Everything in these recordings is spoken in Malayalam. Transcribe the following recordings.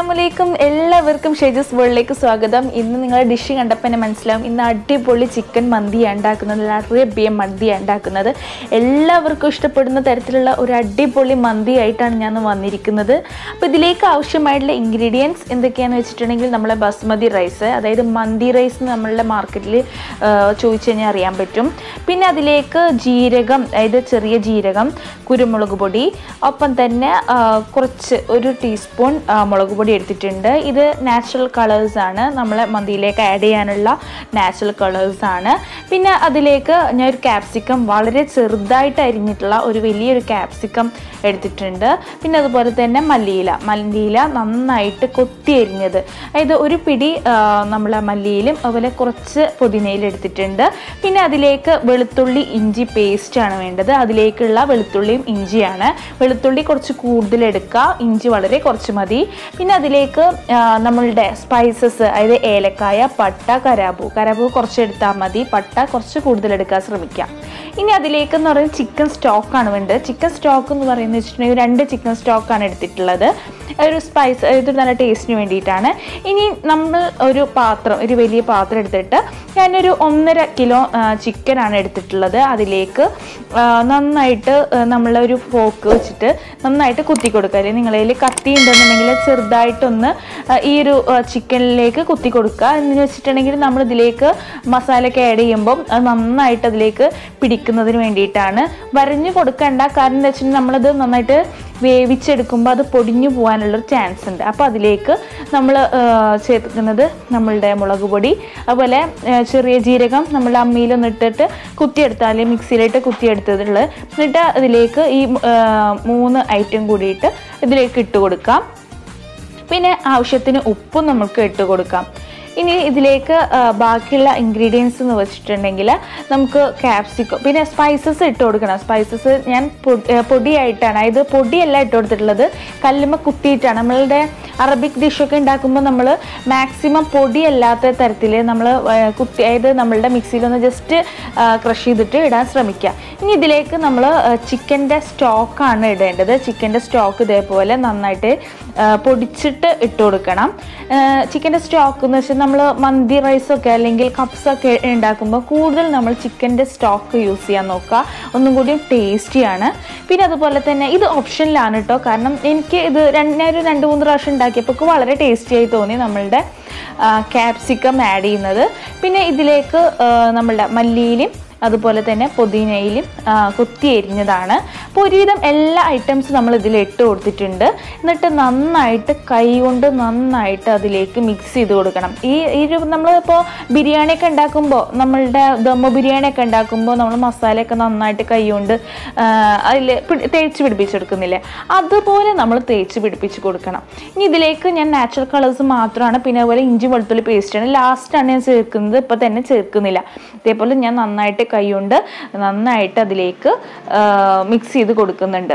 അസ്സലാമുഅലൈക്കും എല്ലാവർക്കും ഷെജസ് വേൾഡിലേക്ക് സ്വാഗതം. ഇന്ന് നിങ്ങളുടെ ഡിഷ് കണ്ടപ്പോൾ തന്നെ മനസ്സിലാവും ഇന്ന് അടിപൊളി ചിക്കൻ മന്തിയാണ് ഉണ്ടാക്കുന്നത്, അറേബ്യൻ മന്തിയാണ് ഉണ്ടാക്കുന്നത്. എല്ലാവർക്കും ഇഷ്ടപ്പെടുന്ന തരത്തിലുള്ള ഒരു അടിപൊളി മന്തി ആയിട്ടാണ് ഞാൻ വന്നിരിക്കുന്നത്. അപ്പോൾ ഇതിലേക്ക് ആവശ്യമായിട്ടുള്ള ഇൻഗ്രീഡിയൻസ് എന്തൊക്കെയാണെന്ന് വെച്ചിട്ടുണ്ടെങ്കിൽ നമ്മളെ ബസ്മതി റൈസ്, അതായത് മന്തി റൈസ് നമ്മളുടെ മാർക്കറ്റിൽ ചോദിച്ചു കഴിഞ്ഞാൽ അറിയാൻ പറ്റും. പിന്നെ അതിലേക്ക് ജീരകം, അതായത് ചെറിയ ജീരകം, കുരുമുളക് പൊടി, ഒപ്പം തന്നെ കുറച്ച് ഒരു ടീസ്പൂൺ മുളക് പൊടി എടുത്തിട്ടുണ്ട്. ഇത് നാച്ചുറൽ കളേഴ്സാണ്, നമ്മളെ മന്തിയിലേക്ക് ആഡ് ചെയ്യാനുള്ള നാച്ചുറൽ കളേഴ്സാണ്. പിന്നെ അതിലേക്ക് ഞാൻ ഒരു ക്യാപ്സിക്കം വളരെ ചെറുതായിട്ട് അരിഞ്ഞിട്ടുള്ള ഒരു വലിയൊരു ക്യാപ്സിക്കം എടുത്തിട്ടുണ്ട്. പിന്നെ അതുപോലെ തന്നെ മല്ലിയില നന്നായിട്ട് കൊത്തി അരിഞ്ഞത്, അതായത് ഒരു പിടി നമ്മളെ മല്ലിയിലും അതുപോലെ കുറച്ച് പുതിനയിലും എടുത്തിട്ടുണ്ട്. പിന്നെ അതിലേക്ക് വെളുത്തുള്ളി ഇഞ്ചി പേസ്റ്റാണ് വേണ്ടത്. അതിലേക്കുള്ള വെളുത്തുള്ളിയും ഇഞ്ചിയാണ്. വെളുത്തുള്ളി കുറച്ച് കൂടുതൽ എടുക്കുക, ഇഞ്ചി വളരെ കുറച്ച് മതി. പിന്നെ അതിലേക്ക് നമ്മളുടെ സ്പൈസസ്, അതായത് ഏലക്കായ, പട്ട, കരാമ്പൂ കുറച്ച് എടുത്താൽ മതി, പട്ട കുറച്ച് കൂടുതൽ എടുക്കാൻ ശ്രമിക്കാം. ഇനി അതിലേക്ക് എന്ന് പറയുന്നത് ചിക്കൻ സ്റ്റോക്കാണ് വേണ്ടത്. ചിക്കൻ സ്റ്റോക്ക് എന്ന് പറയുന്നത് വെച്ചിട്ടുണ്ടെങ്കിൽ 2 ചിക്കൻ സ്റ്റോക്കാണ് എടുത്തിട്ടുള്ളത്. ഒരു സ്പൈസ്, ഇത് നല്ല ടേസ്റ്റിന് വേണ്ടിയിട്ടാണ്. ഇനി നമ്മൾ ഒരു വലിയ പാത്രം എടുത്തിട്ട് ഞാനൊരു 1.5 കിലോ ചിക്കനാണ് എടുത്തിട്ടുള്ളത്. അതിലേക്ക് നന്നായിട്ട് നമ്മളൊരു ഫോർക്ക് വെച്ചിട്ട് നന്നായിട്ട് കുത്തി കൊടുക്കുക. അല്ലെങ്കിൽ നിങ്ങളതിൽ കത്തി ഉണ്ടെന്നുണ്ടെങ്കിൽ ചെറുതായിട്ടൊന്ന് ഈ ഒരു ചിക്കനിലേക്ക് കുത്തി കൊടുക്കുക. എന്ന് വെച്ചിട്ടുണ്ടെങ്കിൽ നമ്മളിതിലേക്ക് മസാലയൊക്കെ ആഡ് ചെയ്യുമ്പം അത് നന്നായിട്ട് അതിലേക്ക് പിടിക്കുന്നതിന് വേണ്ടിയിട്ടാണ്. വരഞ്ഞു കൊടുക്കേണ്ട, കാരണം എന്താ വെച്ചിട്ടുണ്ടെങ്കിൽ നമ്മളത് നന്നായിട്ട് വേവിച്ചെടുക്കുമ്പോൾ അത് പൊടിഞ്ഞു പോകാനുള്ളൊരു ചാൻസ് ഉണ്ട്. അപ്പോൾ അതിലേക്ക് നമ്മൾ ചേർക്കുന്നത് നമ്മളുടെ മുളക് പൊടി, അതുപോലെ ചെറിയ ജീരകം നമ്മൾ അമ്മിയിലൊന്ന് ഇട്ടിട്ട് കുത്തിയെടുത്താൽ മിക്സിയിലിട്ട് കുത്തിയെടുത്തതുള്ളത്, എന്നിട്ട് അതിലേക്ക് ഈ 3 ഐറ്റം കൂടിയിട്ട് ഇതിലേക്ക് ഇട്ട് കൊടുക്കാം. പിന്നെ ആവശ്യത്തിന് ഉപ്പും നമുക്ക് ഇട്ട് കൊടുക്കാം. ഇനി ഇതിലേക്ക് ബാക്കിയുള്ള ഇൻഗ്രീഡിയൻസ് എന്ന് വെച്ചിട്ടുണ്ടെങ്കിൽ നമുക്ക് ക്യാപ്സിക്കം, പിന്നെ സ്പൈസസ് ഇട്ട് കൊടുക്കണം. സ്പൈസസ് ഞാൻ പൊടിയായിട്ടാണ്, അതായത് പൊടിയല്ല ഇട്ട് കൊടുത്തിട്ടുള്ളത്, കല്ലുമ്മ കുത്തിയിട്ടാണ്. നമ്മളുടെ അറബിക് ഡിഷൊക്കെ ഉണ്ടാക്കുമ്പോൾ നമ്മൾ മാക്സിമം പൊടിയല്ലാത്ത തരത്തിൽ നമ്മൾ അതായത് നമ്മളുടെ മിക്സിയിലൊന്ന് ജസ്റ്റ് ക്രഷ് ചെയ്തിട്ട് ഇടാൻ ശ്രമിക്കുക. ഇനി ഇതിലേക്ക് നമ്മൾ ചിക്കൻ്റെ സ്റ്റോക്കാണ് ഇടേണ്ടത്. ചിക്കൻ്റെ സ്റ്റോക്ക് ഇതേപോലെ നന്നായിട്ട് പൊടിച്ചിട്ട് ഇട്ട് കൊടുക്കണം. ചിക്കൻ്റെ സ്റ്റോക്ക് എന്ന് വെച്ചാൽ നമ്മൾ മന്തി റൈസൊക്കെ അല്ലെങ്കിൽ കപ്സൊക്കെ ഉണ്ടാക്കുമ്പോൾ കൂടുതൽ നമ്മൾ ചിക്കൻ്റെ സ്റ്റോക്ക് യൂസ് ചെയ്യാൻ നോക്കുക, ഒന്നും കൂടി ടേസ്റ്റിയാണ്. പിന്നെ അതുപോലെ തന്നെ ഇത് ഓപ്ഷനിലാണ് കേട്ടോ, കാരണം എനിക്ക് ഇത് ഞാനൊരു 2-3 പ്രാവശ്യം ഉണ്ടാക്കിയപ്പോൾ വളരെ ടേസ്റ്റി ആയി തോന്നി നമ്മളുടെ ക്യാപ്സിക്കം ആഡ് ചെയ്യുന്നത്. പിന്നെ ഇതിലേക്ക് നമ്മളുടെ മല്ലിയിലും അതുപോലെ തന്നെ പുതിനയിലും കുത്തി എരിഞ്ഞതാണ്. അപ്പോൾ ഒരുവിധം എല്ലാ ഐറ്റംസും നമ്മൾ ഇതിൽ ഇട്ട് കൊടുത്തിട്ടുണ്ട്. എന്നിട്ട് നന്നായിട്ട് കൈ കൊണ്ട് നന്നായിട്ട് അതിലേക്ക് മിക്സ് ചെയ്ത് കൊടുക്കണം. ഈ നമ്മളിപ്പോൾ ബിരിയാണിയൊക്കെ ഉണ്ടാക്കുമ്പോൾ, നമ്മളുടെ ദമ്മ ബിരിയാണിയൊക്കെ ഉണ്ടാക്കുമ്പോൾ നമ്മൾ മസാലയൊക്കെ നന്നായിട്ട് കൈ കൊണ്ട് അതിൽ തേച്ച് പിടിപ്പിച്ചെടുക്കുന്നില്ലേ, അതുപോലെ നമ്മൾ തേച്ച് പിടിപ്പിച്ച് കൊടുക്കണം. ഇനി ഇതിലേക്ക് ഞാൻ നാച്ചുറൽ കളേഴ്സ് മാത്രമാണ്, പിന്നെ അതുപോലെ ഇഞ്ചി വെളുത്തുള്ളി പേസ്റ്റാണ് ലാസ്റ്റാണ് ഞാൻ ചേർക്കുന്നത്, ഇപ്പോൾ തന്നെ ചേർക്കുന്നില്ല. ഇതേപോലെ ഞാൻ നന്നായിട്ട് കൈ കൊണ്ട് നന്നായിട്ട് അതിലേക്ക് മിക്സ് ചെയ്ത് കൊടുക്കുന്നുണ്ട്.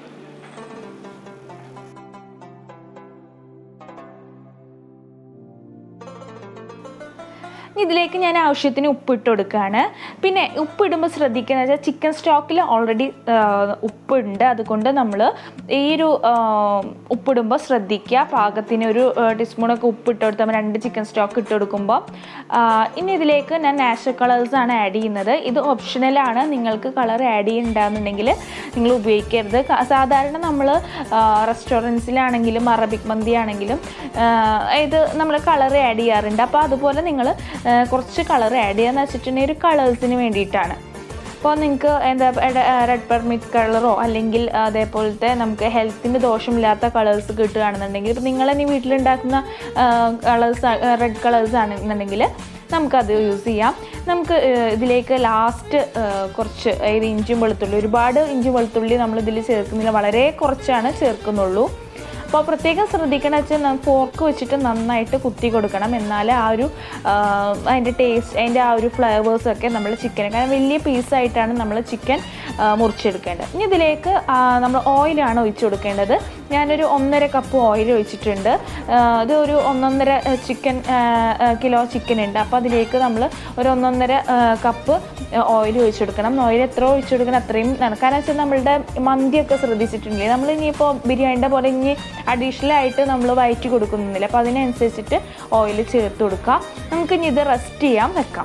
ഇതിലേക്ക് ഞാൻ ആവശ്യത്തിന് ഉപ്പിട്ട് കൊടുക്കുകയാണ്. പിന്നെ ഉപ്പിടുമ്പോൾ ശ്രദ്ധിക്കുന്നത് വെച്ചാൽ ചിക്കൻ സ്റ്റോക്കിൽ ഓൾറെഡി ഉപ്പുണ്ട്, അതുകൊണ്ട് നമ്മൾ ഈ ഒരു ഉപ്പിടുമ്പോൾ ശ്രദ്ധിക്കുക. പാകത്തിന് ഒരു ടീസ്പൂണൊക്കെ ഉപ്പിട്ട് കൊടുത്താൽ 2 ചിക്കൻ സ്റ്റോക്ക് ഇട്ട് കൊടുക്കുമ്പോൾ. ഇനി ഇതിലേക്ക് ഞാൻ നാച്ചുറൽ കളേഴ്സാണ് ആഡ് ചെയ്യുന്നത്. ഇത് ഓപ്ഷണലാണ്, നിങ്ങൾക്ക് കളർ ആഡ് ചെയ്യുന്നുണ്ടെന്നുണ്ടെങ്കിൽ നിങ്ങൾ ഉപയോഗിക്കരുത്. സാധാരണ നമ്മൾ റെസ്റ്റോറൻറ്റ്സിലാണെങ്കിലും അറബിക് മന്തി ആണെങ്കിലും ഇത് നമ്മൾ കളർ ആഡ് ചെയ്യാറുണ്ട്. അപ്പോൾ അതുപോലെ നിങ്ങൾ കുറച്ച് കളർ ആഡ് ചെയ്യാന്ന് വെച്ചിട്ടുണ്ടെങ്കിൽ ഒരു കളേഴ്സിന് വേണ്ടിയിട്ടാണ്. അപ്പോൾ നിങ്ങൾക്ക് റെഡ് പെർമിറ്റ് കളറോ അല്ലെങ്കിൽ അതേപോലത്തെ നമുക്ക് ഹെൽത്തിന് ദോഷമില്ലാത്ത കളേഴ്സ് കിട്ടുകയാണെന്നുണ്ടെങ്കിൽ, ഇപ്പോൾ നിങ്ങൾ ഇനി വീട്ടിലുണ്ടാക്കുന്ന റെഡ് കളേഴ്സ് ആണെന്നുണ്ടെങ്കിൽ നമുക്കത് യൂസ് ചെയ്യാം. നമുക്ക് ഇതിലേക്ക് ലാസ്റ്റ് കുറച്ച്, അതായത് ഇഞ്ചിയും വെളുത്തുള്ളി, ഒരുപാട് ഇഞ്ചി വെളുത്തുള്ളി നമ്മളിതിൽ ചേർക്കുന്നില്ല, വളരെ കുറച്ചാണ് ചേർക്കുന്നുള്ളൂ. അപ്പോൾ പ്രത്യേകം ശ്രദ്ധിക്കണം വെച്ചാൽ ഫോർക്ക് വെച്ചിട്ട് നന്നായിട്ട് കുത്തി കൊടുക്കണം, എന്നാലേ ആ ഒരു അതിൻ്റെ ടേസ്റ്റ്, അതിൻ്റെ ആ ഒരു ഫ്ലേവേഴ്സൊക്കെ നമ്മൾ ചിക്കന്, കാരണം വലിയ പീസായിട്ടാണ് നമ്മൾ ചിക്കൻ മുറിച്ചെടുക്കേണ്ടത്. ഇനി ഇതിലേക്ക് നമ്മൾ ഓയിലാണ് ഒഴിച്ചു കൊടുക്കേണ്ടത്. ഞാനൊരു 1.5 കപ്പ് ഓയിൽ ഒഴിച്ചിട്ടുണ്ട്. ഇത് ഒരു 1.5 കിലോ ചിക്കൻ ഉണ്ട്. അപ്പോൾ അതിലേക്ക് നമ്മൾ ഒരു 1.5 കപ്പ് ഓയിൽ ഒഴിച്ചു കൊടുക്കണം. ഓയിൽ എത്ര ഒഴിച്ചു കൊടുക്കണം അത്രയും. കാരണം വെച്ചാൽ നമ്മളുടെ മന്തിയൊക്കെ ശ്രദ്ധിച്ചിട്ടുണ്ടെങ്കിൽ നമ്മൾ ഇനിയിപ്പോൾ ബിരിയാണിയുടെ പോലെ ഇനി അഡീഷണൽ ആയിട്ട് നമ്മൾ വഴറ്റി കൊടുക്കുന്നില്ല. അപ്പോൾ അതിനനുസരിച്ചിട്ട് ഓയിൽ ചേർത്ത് കൊടുക്കുക. നമുക്കിനി ഇത് റെസ്റ്റ് ചെയ്യാൻ വെക്കാം.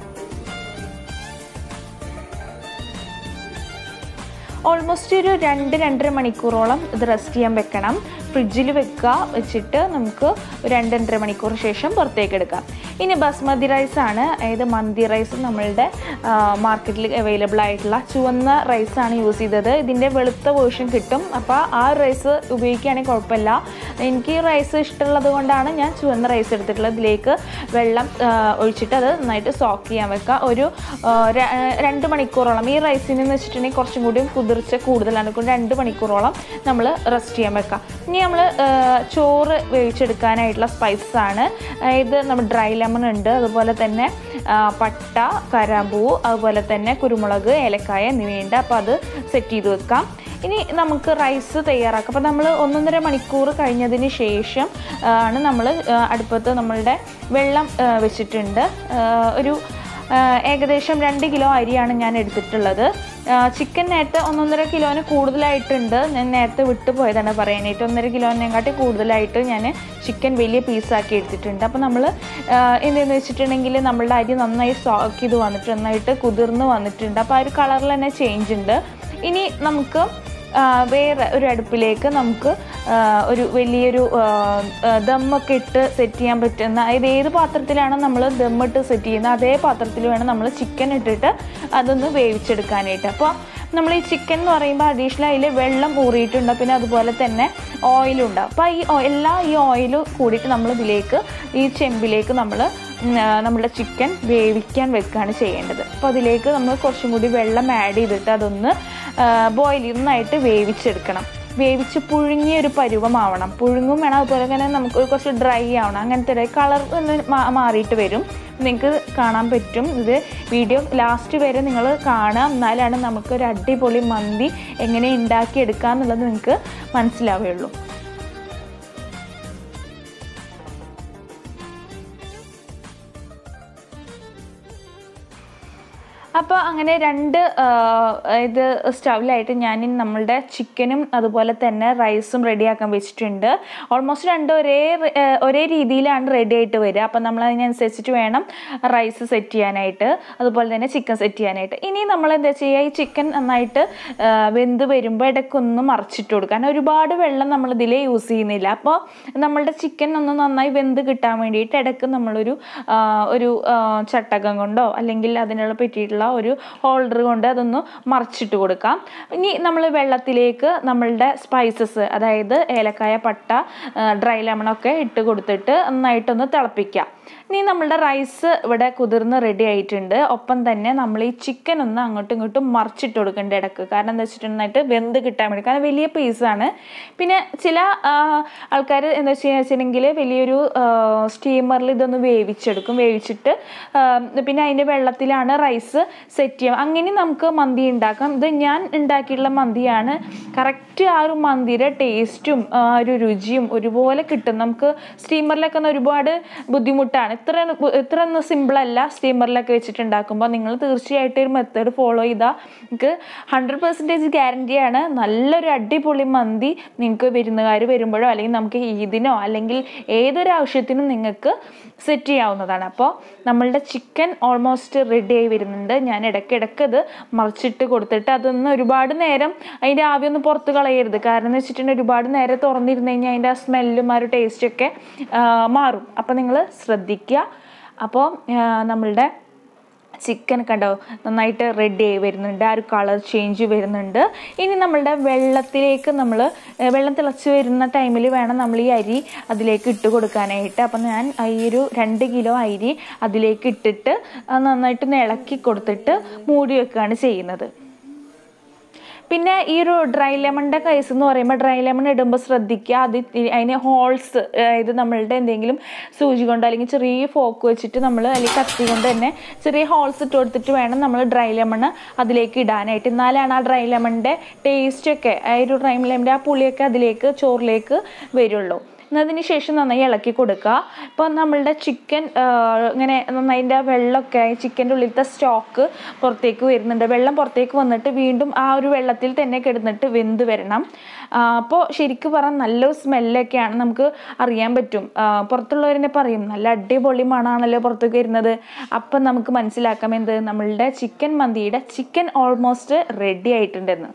ഓൾമോസ്റ്റ് ഒരു 2-2.5 മണിക്കൂറോളം ഇത് റെസ്റ്റ് ചെയ്യാൻ വെക്കണം. ഫ്രിഡ്ജിൽ വെച്ചിട്ട് നമുക്ക് 2-2.5 മണിക്കൂർ ശേഷം പുറത്തേക്ക് എടുക്കാം. ഇനി ബസ്മതി റൈസാണ്, അതായത് മന്തി റൈസ് നമ്മളുടെ മാർക്കറ്റിൽ അവൈലബിൾ ആയിട്ടുള്ള ചുവന്ന റൈസാണ് യൂസ് ചെയ്തത്. ഇതിൻ്റെ വെളുത്ത വേർഷൻ കിട്ടും. അപ്പോൾ ആ റൈസ് ഉപയോഗിക്കുകയാണെങ്കിൽ കുഴപ്പമില്ല. എനിക്ക് ഈ റൈസ് ഇഷ്ടമുള്ളത് കൊണ്ടാണ് ഞാൻ ചുവന്ന റൈസ് എടുത്തിട്ടുള്ളത്. ഇതിലേക്ക് വെള്ളം ഒഴിച്ചിട്ട് അത് നന്നായിട്ട് സോക്ക് ചെയ്യാൻ വെക്കുക. ഒരു 2 മണിക്കൂറോളം. ഈ റൈസിന് വെച്ചിട്ടുണ്ടെങ്കിൽ കുറച്ചും കൂടി കുതിർച്ച കൂടുതലാണ്. 2 മണിക്കൂറോളം നമ്മൾ റെസ്റ്റ് ചെയ്യാൻ വെക്കാം. ഇനി നമ്മൾ ചോറ് വേവിച്ചെടുക്കാനായിട്ടുള്ള സ്പൈസസ് ആണ്. അതായത് നമ്മൾ ഡ്രൈ ലെമൺ ഉണ്ട്, അതുപോലെ തന്നെ പട്ട, കരാമ്പൂ, അതുപോലെ തന്നെ കുരുമുളക്, ഏലക്കായ എന്നിവയുണ്ട്. അപ്പോൾ അത് സെറ്റ് ചെയ്ത് വെക്കാം. ഇനി നമുക്ക് റൈസ് തയ്യാറാക്കാം. അപ്പോൾ നമ്മൾ 1.5 മണിക്കൂർ കഴിഞ്ഞതിന് ശേഷം ആണ് നമ്മൾ അടുപ്പത്ത് നമ്മളുടെ വെള്ളം വെച്ചിട്ടുണ്ട്. ഒരു ഏകദേശം 2 കിലോ അരിയാണ് ഞാൻ എടുത്തിട്ടുള്ളത്. ചിക്കൻ നേരത്തെ 1.5 കിലോന് കൂടുതലായിട്ടുണ്ട്. ഞാൻ നേരത്തെ വിട്ടു പോയതാണ് പറയാനായിട്ട്. 1.5 കിലോനെക്കാട്ടി കൂടുതലായിട്ട് ഞാൻ ചിക്കൻ വലിയ പീസാക്കി എടുത്തിട്ടുണ്ട്. അപ്പോൾ നമ്മൾ എന്തെന്ന് വെച്ചിട്ടുണ്ടെങ്കിൽ നമ്മളുടെ അരി നന്നായി സോക്ക് ചെയ്ത് വന്നിട്ട് നന്നായിട്ട് കുതിർന്ന് വന്നിട്ടുണ്ട്. അപ്പോൾ ആ ഒരു കളറിൽ തന്നെ ചേഞ്ച് ഉണ്ട്. ഇനി നമുക്ക് വേറെ ഒരു അടുപ്പിലേക്ക് നമുക്ക് ഒരു വലിയൊരു ദമ്മൊക്കെ ഇട്ട് സെറ്റ് ചെയ്യാൻ പറ്റുന്ന, അതായത് ഏത് പാത്രത്തിലാണ് നമ്മൾ ദമ്മിട്ട് സെറ്റ് ചെയ്യുന്നത് അതേ പാത്രത്തിൽ വേണം നമ്മൾ ചിക്കൻ ഇട്ടിട്ട് അതൊന്ന് വേവിച്ചെടുക്കാനായിട്ട്. അപ്പോൾ നമ്മൾ ഈ ചിക്കൻ എന്ന് പറയുമ്പോൾ അഡീഷണൽ അതിൽ വെള്ളം ഊറിയിട്ടുണ്ട്, പിന്നെ അതുപോലെ തന്നെ ഓയിലുണ്ടാവും. അപ്പോൾ ഈ ഓയിൽ കൂടിയിട്ട് നമ്മൾ ഇതിലേക്ക് ഈ ചെമ്പിലേക്ക് നമ്മുടെ ചിക്കൻ വേവിക്കാൻ വെക്കുകയാണ് ചെയ്യേണ്ടത്. അപ്പോൾ അതിലേക്ക് നമ്മൾ കുറച്ചും കൂടി വെള്ളം ആഡ് ചെയ്തിട്ട് അതൊന്ന് നന്നായിട്ട് വേവിച്ചെടുക്കണം. വേവിച്ച് പുഴുങ്ങിയ ഒരു പരുവമാവണം. പുഴുങ്ങും വേണം, അതുപോലെ തന്നെ നമുക്ക് കുറച്ച് ഡ്രൈ ആവണം. അങ്ങനത്തെ കളർ ഒന്ന് മാറിയിട്ട് വരും. നിങ്ങൾക്ക് കാണാൻ പറ്റും. ഇത് വീഡിയോ ലാസ്റ്റ് വരെ നിങ്ങൾ കാണുക. എന്നാലാണ് നമുക്കൊരു അടിപൊളി മന്തി എങ്ങനെ ഉണ്ടാക്കിയെടുക്കുക എന്നുള്ളത് നിങ്ങൾക്ക് മനസ്സിലാവുകയുള്ളൂ. അപ്പോൾ അങ്ങനെ 2 ഇത് സ്റ്റൗവിലായിട്ട് ഞാൻ നമ്മളുടെ ചിക്കനും അതുപോലെ തന്നെ റൈസും റെഡിയാക്കാൻ വെച്ചിട്ടുണ്ട്. ഓൾമോസ്റ്റ് 2 ഒരേ രീതിയിലാണ് റെഡി ആയിട്ട് വരിക. അപ്പോൾ നമ്മൾ അതിനനുസരിച്ചിട്ട് വേണം റൈസ് സെറ്റ് ചെയ്യാനായിട്ട്, അതുപോലെ തന്നെ ചിക്കൻ സെറ്റ് ചെയ്യാനായിട്ട്. ഇനി നമ്മൾ എന്താ ചെയ്യുക, ഈ ചിക്കൻ നന്നായിട്ട് വെന്ത് വരുമ്പോൾ ഇടയ്ക്കൊന്ന് മറിച്ചിട്ട് കൊടുക്കാൻ. ഒരുപാട് വെള്ളം നമ്മളിതിൽ യൂസ് ചെയ്യുന്നില്ല. അപ്പോൾ നമ്മളുടെ ചിക്കൻ ഒന്ന് നന്നായി വെന്ത് കിട്ടാൻ വേണ്ടിയിട്ട് ഇടയ്ക്ക് നമ്മളൊരു ചട്ടകം കൊണ്ടോ അല്ലെങ്കിൽ അതിനുള്ള പറ്റിയിട്ടുള്ള ഒരു ഹോൾഡർ കൊണ്ട് അതൊന്ന് മറിച്ചിട്ട് കൊടുക്കാം. ഇനി നമ്മൾ വെള്ളത്തിലേക്ക് നമ്മളുടെ സ്പൈസസ്, അതായത് ഏലക്കായ, പട്ട, ഡ്രൈ ലെമണൊക്കെ ഇട്ട് കൊടുത്തിട്ട് നന്നായിട്ടൊന്ന് തിളപ്പിക്കാം. ഇനി നമ്മളുടെ റൈസ് ഇവിടെ കുതിർന്ന് റെഡി ആയിട്ടുണ്ട്. ഒപ്പം തന്നെ നമ്മൾ ഈ ചിക്കൻ ഒന്ന് അങ്ങോട്ടും ഇങ്ങോട്ടും മറിച്ചിട്ട് കൊടുക്കേണ്ട ഇടയ്ക്ക്. കാരണം എന്താ വെച്ചിട്ടുണ്ടെങ്കിൽ വെന്ത് കിട്ടാൻ വേണ്ടി. കാരണം വലിയ പീസാണ്. പിന്നെ ചില ആൾക്കാർ എന്താ വെച്ചിട്ടുണ്ടെങ്കിൽ വലിയൊരു സ്റ്റീമറിൽ ഇതൊന്ന് വേവിച്ചിട്ട് പിന്നെ അതിൻ്റെ വെള്ളത്തിലാണ് റൈസ് സെറ്റ് ചെയ്യുക. അങ്ങനെ നമുക്ക് മന്തി ഉണ്ടാക്കാം. ഇത് ഞാൻ ഉണ്ടാക്കിയിട്ടുള്ള മന്തിയാണ്. കറക്റ്റ് ആ ഒരു മന്തിയുടെ ടേസ്റ്റും ആ ഒരു രുചിയും ഒരുപോലെ കിട്ടും. നമുക്ക് സ്റ്റീമറിലൊക്കെ ഒരുപാട് ബുദ്ധിമുട്ടാണ്. ഇത്ര ഒന്നും സിമ്പിളല്ല സ്റ്റീമറിലൊക്കെ വെച്ചിട്ടുണ്ടാക്കുമ്പോൾ. നിങ്ങൾ തീർച്ചയായിട്ടും ഒരു മെത്തേഡ് ഫോളോ ചെയ്താൽ നിങ്ങൾക്ക് 100% ഗ്യാരണ്ടിയാണ് നല്ലൊരു അടിപൊളി മന്തി നിങ്ങൾക്ക് വിരുന്നുകാർ വരുമ്പോഴോ അല്ലെങ്കിൽ നമുക്ക് ഈദിനോ അല്ലെങ്കിൽ ഏതൊരു ആവശ്യത്തിനും നിങ്ങൾക്ക് സെറ്റ് ചെയ്യാവുന്നതാണ്. അപ്പോൾ നമ്മളുടെ ചിക്കൻ ഓൾമോസ്റ്റ് റെഡി ആയി വരുന്നുണ്ട്. ഞാൻ ഇടയ്ക്കിടയ്ക്ക് ഇത് മറിച്ചിട്ട് കൊടുത്തിട്ട് അതൊന്ന് ഒരുപാട് നേരം അതിൻ്റെ ആവിയൊന്നും പുറത്ത് കളയരുത്. കാരണം എന്ന് വെച്ചിട്ടുണ്ടെങ്കിൽ ഒരുപാട് നേരം തുറന്നിരുന്ന് കഴിഞ്ഞാൽ അതിൻ്റെ ആ സ്മെല്ലും ആ ഒരു ടേസ്റ്റൊക്കെ മാറും. അപ്പോൾ നിങ്ങൾ ശ്രദ്ധിക്കുക. അപ്പോൾ നമ്മളുടെ ചിക്കൻ കണ്ടോ നന്നായിട്ട് റെഡി ആയി വരുന്നുണ്ട്. ആ ഒരു കളർ ചേഞ്ച് വരുന്നുണ്ട്. ഇനി നമ്മളുടെ വെള്ളത്തിലേക്ക് വെള്ളം തിളച്ച് വരുന്ന ടൈമിൽ വേണം നമ്മൾ ഈ അരി അതിലേക്ക് ഇട്ട് കൊടുക്കാനായിട്ട്. അപ്പം ഞാൻ ഈ ഒരു 2 കിലോ അരി അതിലേക്ക് ഇട്ടിട്ട് നന്നായിട്ട് ഇളക്കി കൊടുത്തിട്ട് മൂടി വെക്കുകയാണ് ചെയ്യുന്നത്. പിന്നെ ഈ ഒരു ഡ്രൈ ലെമണിൻ്റെ കേസ് എന്ന് പറയുമ്പോൾ ഡ്രൈ ലെമൺ ഇടുമ്പോൾ ശ്രദ്ധിക്കുക, അതിന് ഹോൾസ്, അതായത് നമ്മളുടെ എന്തെങ്കിലും സൂചി കൊണ്ട് അല്ലെങ്കിൽ ചെറിയ ഫോക്ക് വെച്ചിട്ട് നമ്മൾ അല്ലെങ്കിൽ കത്തി കൊണ്ട് തന്നെ ചെറിയ ഹോൾസ് ഇട്ട് കൊടുത്തിട്ട് വേണം നമ്മൾ ഡ്രൈ ലെമൺ അതിലേക്ക് ഇടാനായിട്ട്. എന്നാലാണ് ആ ഡ്രൈ ലെമണിൻ്റെ ടേസ്റ്റൊക്കെ, ആ ഒരു ഡ്രൈ ലെമണിൻ്റെ ആ പുളിയൊക്കെ അതിലേക്ക് ചോറിലേക്ക് വരുള്ളൂ. എന്നതിന് ശേഷം നന്നായി ഇളക്കി കൊടുക്കുക. ഇപ്പോൾ നമ്മളുടെ ചിക്കൻ ഇങ്ങനെ നന്നായി അതിൻ്റെ വെള്ളമൊക്കെ ചിക്കൻ്റെ ഉള്ളിലത്തെ സ്റ്റോക്ക് പുറത്തേക്ക് വരുന്നുണ്ട്. വെള്ളം പുറത്തേക്ക് വന്നിട്ട് വീണ്ടും ആ ഒരു വെള്ളത്തിൽ തന്നെ കിടന്നിട്ട് വെന്ത് വരണം. അപ്പോൾ ശരിക്കും പറഞ്ഞാൽ നല്ലൊരു സ്മെല്ലൊക്കെയാണ്, നമുക്ക് അറിയാൻ പറ്റും. പുറത്തുള്ളവരെന്നെ പറയും നല്ല അടിപൊളി മണമാണല്ലോ പുറത്തേക്ക് വരുന്നത്. അപ്പം നമുക്ക് മനസ്സിലാക്കാം എന്ത്, നമ്മളുടെ ചിക്കൻ മന്തിയുടെ ചിക്കൻ ഓൾമോസ്റ്റ് റെഡി ആയിട്ടുണ്ടെന്ന്.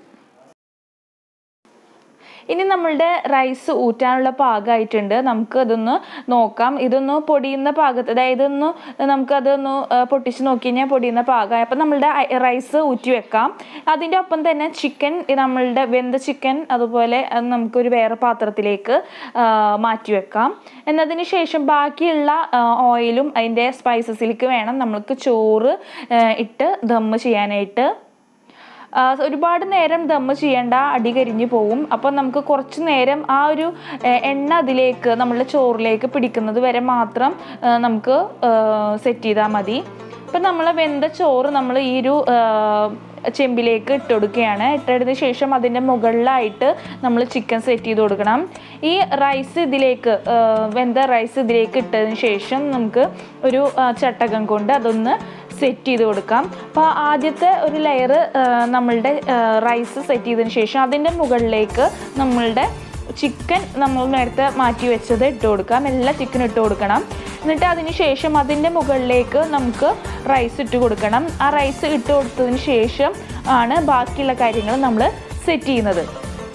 ഇനി നമ്മളുടെ റൈസ് ഊറ്റാനുള്ള പാകമായിട്ടുണ്ട്. നമുക്ക് അതൊന്ന് നോക്കാം. ഇതൊന്ന് പൊടിയുന്ന പാകത്ത്, അതായത് നമുക്കതൊന്ന് പൊട്ടിച്ച് നോക്കി കഴിഞ്ഞാൽ പൊടിയുന്ന പാകമായി. അപ്പം നമ്മളുടെ റൈസ് ഊറ്റി വെക്കാം. അതിൻ്റെ ഒപ്പം തന്നെ ചിക്കൻ, നമ്മളുടെ വെന്ത ചിക്കൻ അതുപോലെ നമുക്കൊരു വേറെ പാത്രത്തിലേക്ക് മാറ്റി വെക്കാം. എന്നതിന് ശേഷം ബാക്കിയുള്ള ഓയിലും അതിൻ്റെ സ്പൈസസിലേക്ക് വേണം നമ്മൾക്ക് ചോറ് ഇട്ട് ദമ്മ് ചെയ്യാനായിട്ട്. ഒരുപാട് നേരം ദമ്മ് ചെയ്യേണ്ട, അടി കരിഞ്ഞു പോവും. അപ്പം നമുക്ക് കുറച്ച് നേരം ആ ഒരു എണ്ണ അതിലേക്ക് നമ്മളുടെ ചോറിലേക്ക് പിടിക്കുന്നത് വരെ മാത്രം നമുക്ക് സെറ്റ് ചെയ്താൽ മതി. അപ്പം നമ്മൾ വെന്ത ചോറ് നമ്മൾ ഈ ഒരു ചെമ്പിലേക്ക് ഇട്ട് കൊടുക്കുകയാണ്. ഇട്ടതിന് ശേഷം അതിൻ്റെ മുകളിലായിട്ട് നമ്മൾ ചിക്കൻ സെറ്റ് ചെയ്ത് കൊടുക്കണം. ഈ റൈസ് ഇതിലേക്ക്, വെന്ത റൈസ് ഇതിലേക്ക് ഇട്ടതിന് ശേഷം നമുക്ക് ഒരു ചട്ടകം കൊണ്ട് അതൊന്ന് സെറ്റ് ചെയ്ത് കൊടുക്കാം. അപ്പോൾ ആദ്യത്തെ ഒരു ലെയർ നമ്മളുടെ റൈസ് സെറ്റ് ചെയ്തതിന് ശേഷം അതിൻ്റെ മുകളിലേക്ക് നമ്മളുടെ ചിക്കൻ നമ്മൾ നേരത്തെ മാറ്റി വെച്ചത് ഇട്ട് കൊടുക്കാം. എല്ലാ ചിക്കനും ഇട്ട് കൊടുക്കണം. എന്നിട്ട് അതിന് ശേഷം അതിൻ്റെ മുകളിലേക്ക് നമുക്ക് റൈസ് ഇട്ട് കൊടുക്കണം. ആ റൈസ് ഇട്ട് കൊടുത്തതിന് ശേഷം ആണ് ബാക്കിയുള്ള കാര്യങ്ങൾ നമ്മൾ സെറ്റ് ചെയ്യുന്നത്.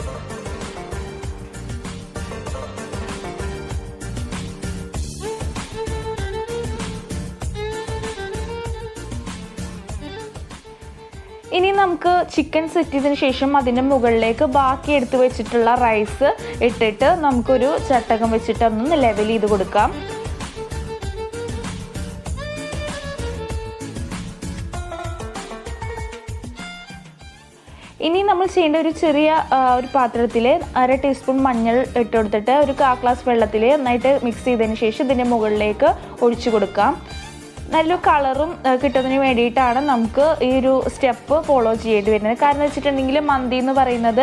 ഇനി നമുക്ക് ചിക്കൻ സെറ്റ് ചെയ്തതിന് ശേഷം അതിൻ്റെ മുകളിലേക്ക് ബാക്കി എടുത്ത് വെച്ചിട്ടുള്ള റൈസ് ഇട്ടിട്ട് നമുക്കൊരു ചട്ടകം വെച്ചിട്ട് ഒന്ന് ലെവൽ ചെയ്ത് കൊടുക്കാം. ഇനി നമ്മൾ ചെയ്യേണ്ട ഒരു ചെറിയ ഒരു പാത്രത്തിൽ 1/2 ടീസ്പൂൺ മഞ്ഞൾ ഇട്ട് കൊടുത്തിട്ട് ഒരു 1/4 ഗ്ലാസ് വെള്ളത്തിൽ നന്നായിട്ട് മിക്സ് ചെയ്തതിന് ശേഷം ഇതിൻ്റെ മുകളിലേക്ക് ഒഴിച്ചു കൊടുക്കാം. നല്ലൊരു കളറും കിട്ടുന്നതിന് വേണ്ടിയിട്ടാണ് നമുക്ക് ഈ ഒരു സ്റ്റെപ്പ് ഫോളോ ചെയ്യേണ്ടി വരുന്നത്. കാരണം വെച്ചിട്ടുണ്ടെങ്കിൽ മന്തി എന്ന് പറയുന്നത്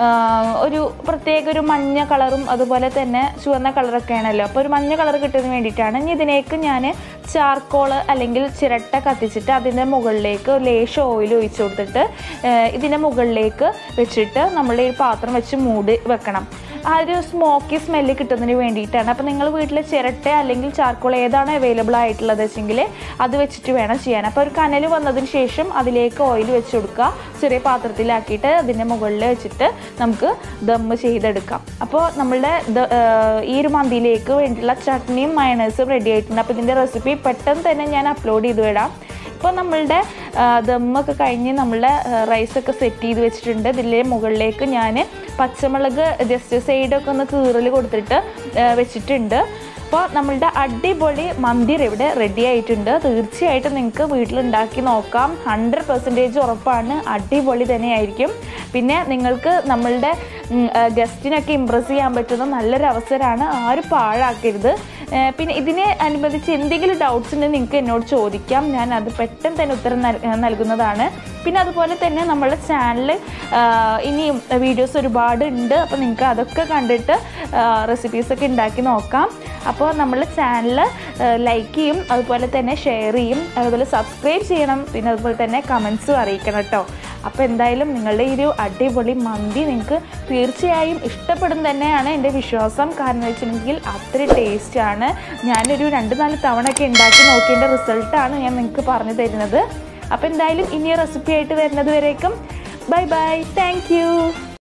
ഒരു പ്രത്യേക ഒരു മഞ്ഞ കളറും അതുപോലെ തന്നെ ചുവന്ന കളറൊക്കെ ആണല്ലോ. അപ്പോൾ ഒരു മഞ്ഞ കളർ കിട്ടുന്നതിന് വേണ്ടിയിട്ടാണ്. ഇനി ഇതിലേക്ക് ഞാൻ ചാർക്കോള് അല്ലെങ്കിൽ ചിരട്ട കത്തിച്ചിട്ട് അതിൻ്റെ മുകളിലേക്ക് ലേശം ഓയിൽ ഒഴിച്ചു കൊടുത്തിട്ട് ഇതിൻ്റെ മുകളിലേക്ക് വെച്ചിട്ട് നമ്മൾ ഈ പാത്രം വെച്ച് മൂടി വെക്കണം. ആ ഒരു സ്മോക്കി സ്മെല്ല് കിട്ടുന്നതിന് വേണ്ടിയിട്ടാണ്. അപ്പോൾ നിങ്ങൾ വീട്ടിൽ ചിരട്ട അല്ലെങ്കിൽ ചാർക്കോൾ ഏതാണ് അവൈലബിൾ ആയിട്ടുള്ളത് വെച്ചെങ്കിൽ അത് വെച്ചിട്ട് വേണം ചെയ്യാൻ. അപ്പോൾ ഒരു കനൽ വന്നതിന് ശേഷം അതിലേക്ക് ഓയിൽ വെച്ച് കൊടുക്കുക. ചെറിയ പാത്രത്തിലാക്കിയിട്ട് അതിൻ്റെ മുകളിൽ വെച്ചിട്ട് നമുക്ക് ദമ്മ് ചെയ്തെടുക്കാം. അപ്പോൾ നമ്മളുടെ ഈ ഒരു മന്തിയിലേക്ക് വേണ്ടിയുള്ള ചട്നിയും മയണൈസും റെഡി ആയിട്ടുണ്ട്. അപ്പോൾ ഇതിൻ്റെ റെസിപ്പി പെട്ടെന്ന് തന്നെ ഞാൻ അപ്ലോഡ് ചെയ്ത് വിടാം. ഇപ്പോൾ നമ്മളുടെ ദമ്മൊക്കെ കഴിഞ്ഞ് നമ്മളുടെ റൈസൊക്കെ സെറ്റ് ചെയ്ത് വെച്ചിട്ടുണ്ട്. ഇതിൻ്റെ മുകളിലേക്ക് ഞാൻ പച്ചമുളക് ജസ്റ്റ് സൈഡൊക്കെ ഒന്ന് കീറൽ കൊടുത്തിട്ട് വെച്ചിട്ടുണ്ട്. അപ്പോൾ നമ്മളുടെ അടിപൊളി മന്തി ഇവിടെ റെഡി ആയിട്ടുണ്ട്. തീർച്ചയായിട്ടും നിങ്ങൾക്ക് വീട്ടിലുണ്ടാക്കി നോക്കാം. 100% ഉറപ്പാണ്, അടിപൊളി തന്നെയായിരിക്കും. പിന്നെ നിങ്ങൾക്ക് നമ്മളുടെ ഗസ്റ്റിനൊക്കെ ഇമ്പ്രസ് ചെയ്യാൻ പറ്റുന്ന നല്ലൊരു അവസരമാണ്. ആരും പാഴാക്കരുത്. പിന്നെ ഇതിനെ അനുബന്ധിച്ച് എന്തെങ്കിലും ഡൗട്ട്സ് ഉണ്ടെങ്കിൽ നിങ്ങൾക്ക് എന്നോട് ചോദിക്കാം. ഞാൻ അത് പെട്ടെന്ന് തന്നെ ഉത്തരം നൽകുന്നതാണ്. പിന്നെ അതുപോലെ തന്നെ നമ്മളുടെ ചാനൽ ഇനിയും വീഡിയോസ് ഒരുപാട് ഉണ്ട്. അപ്പോൾ നിങ്ങൾക്ക് അതൊക്കെ കണ്ടിട്ട് റെസിപ്പീസൊക്കെ ഉണ്ടാക്കി നോക്കാം. അപ്പോൾ നമ്മളുടെ ചാനൽ ലൈക്ക് ചെയ്യും, അതുപോലെ തന്നെ ഷെയർ ചെയ്യും, അതുപോലെ സബ്സ്ക്രൈബ് ചെയ്യണം. പിന്നെ അതുപോലെ തന്നെ കമൻസും അറിയിക്കണം കേട്ടോ. അപ്പോൾ എന്തായാലും നിങ്ങളുടെ ഈ ഒരു അടിപൊളി മന്തി നിങ്ങൾക്ക് തീർച്ചയായും ഇഷ്ടപ്പെടും തന്നെയാണ് എൻ്റെ വിശ്വാസം. കാരണം എന്ന് വെച്ചിട്ടുണ്ടെങ്കിൽ അത്ര ടേസ്റ്റാണ്. ഞാനൊരു 2-4 തവണയൊക്കെ ഉണ്ടാക്കി നോക്കിയതിൻ്റെ റിസൾട്ടാണ് ഞാൻ നിങ്ങൾക്ക് പറഞ്ഞു തരുന്നത്. അപ്പോൾ എന്തായാലും ഇനി റെസിപ്പി ആയിട്ട് വരുന്നത് വരേക്കും ബൈ ബൈ. Thank you.